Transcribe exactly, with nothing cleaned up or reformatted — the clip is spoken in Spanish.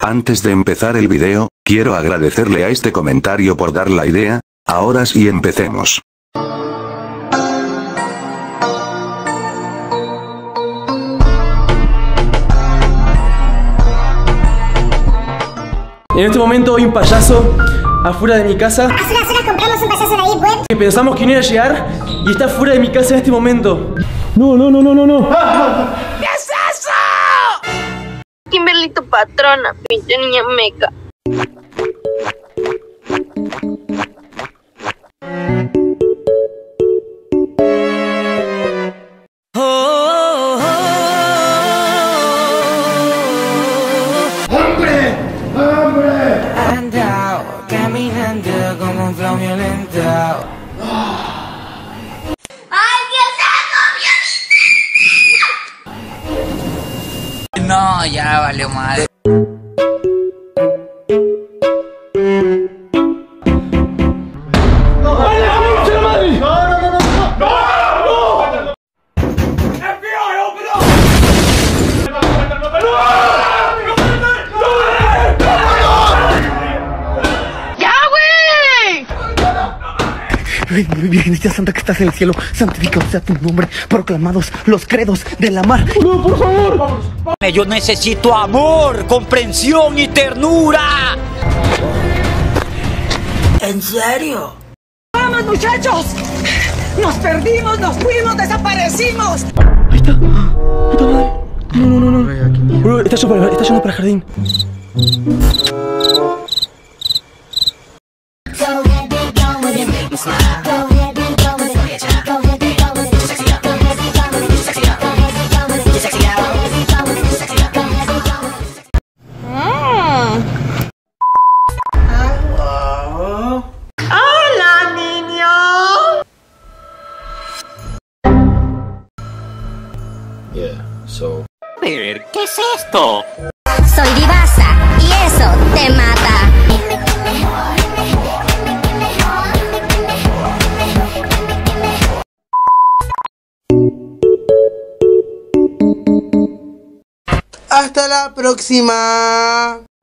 Antes de empezar el video, quiero agradecerle a este comentario por dar la idea. Ahora sí empecemos. En este momento hay un payaso afuera de mi casa. Hace unas horas compramos un payaso en la Deep Web Que pensamos que no iba a llegar y está fuera de mi casa en este momento. No, no, no, no, no, no. ¿Qué es eso? Kimberly, tu patrona, pinche niña meca. Caminando como un flow violento. ¡Alguien se comió! No, ya valió madre. Virgencita Santa que estás en el cielo, santificado sea tu nombre, proclamados los credos de la mar. No, por favor. Yo necesito amor, comprensión y ternura. ¿En serio? ¡Vamos, muchachos! ¡Nos perdimos, nos fuimos, desaparecimos! Ahí está. Puta madre. No, no, no, no. Bro, está yendo para, está yendo para el jardín. ¡Hola, niño! ¿Qué es esto? Soy divasa y eso te mata. Hasta la próxima.